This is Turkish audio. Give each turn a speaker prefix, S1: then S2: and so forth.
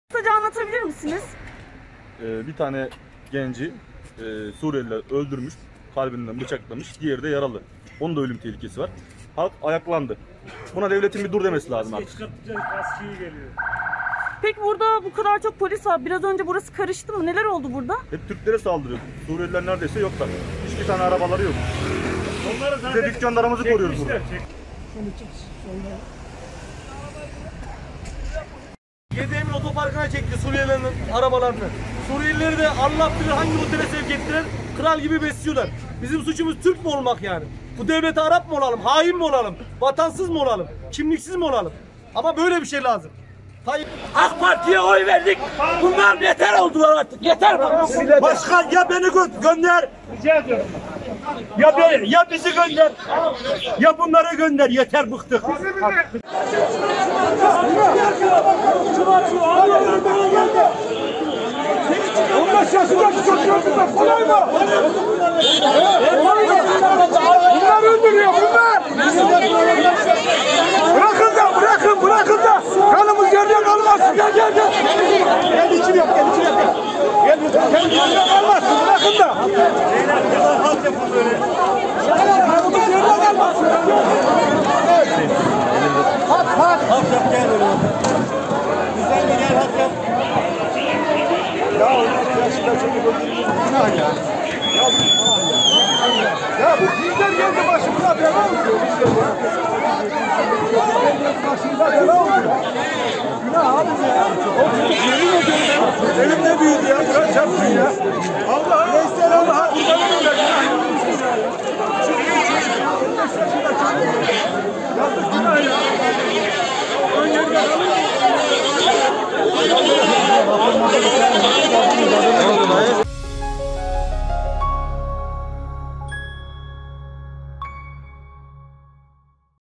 S1: Kısaca anlatabilir misiniz?
S2: Bir tane genci Suriyeliler öldürmüş, kalbinden bıçaklamış, diğeri de yaralı. Onun da ölüm tehlikesi var. Halk ayaklandı. Buna devletin bir dur demesi lazım artık.
S1: Peki burada bu kadar çok polis var. Biraz önce burası karıştı mı? Neler oldu burada?
S2: Hep Türklere saldırıyor. Suriyeliler neredeyse yoklar. Hiçbir tane arabaları yok. Biz de dükkanlarımızı koruyoruz burada.
S3: Yedeğimin otoparkına çekti Suriyelilerin arabalarını. Suriyelileri de Allah bilir hangi otele sevk ettiler, kral gibi besliyorlar. Bizim suçumuz Türk mü olmak yani? Bu devlete Arap mı olalım, hain mi olalım, vatansız mı olalım, kimliksiz mi olalım? Ama böyle bir şey lazım.
S4: AK Parti'ye oy verdik. Bunlar yeter oldular artık. Yeter bak.
S3: Başkan ya beni gönder.
S4: Rica ediyorum.
S3: Ya bizi gönder. Ya bunları gönder. Yeter bıktık.
S5: Onlar şaşıracak çocuğumuzda kolay mı? Bunlar öldürüyor bunlar. Bırakın da kanımız yerden kalmasın. Gel. Gel içine yap. Gel yerden kalmasın bırakın da. Halk yapın böyle. Kanımız yerden kalmasın. Halk yap gel böyle. Güzel bir gel halk yap. Ya onlar yaşında çocuk öldürülür. Günah ya. Ya bu bizler geldi başımıza bela oluyor. Bizler geldi başımıza bela oluyor. Günah abi ya.